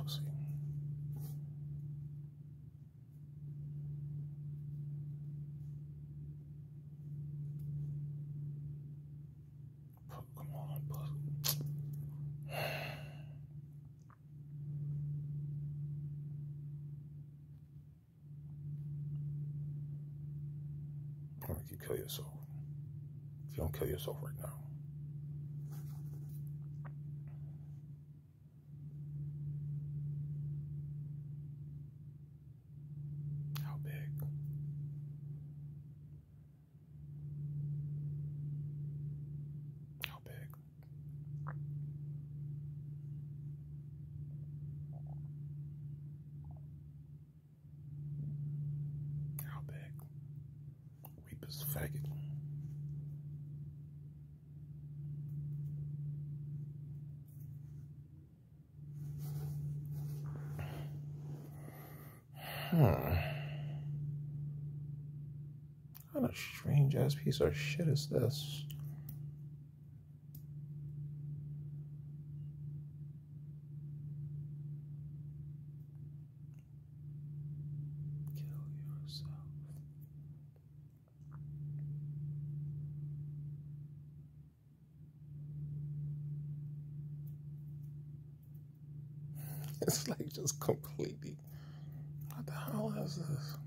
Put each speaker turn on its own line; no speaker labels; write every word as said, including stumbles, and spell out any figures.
pussy. Come on, pussy. I'll make you kill yourself. If you don't kill yourself right now. How big? How big? How big? Weepus faggot. Hmm. What kind of strange ass piece of shit is this? Kill yourself. It's like just completely. What the hell is this?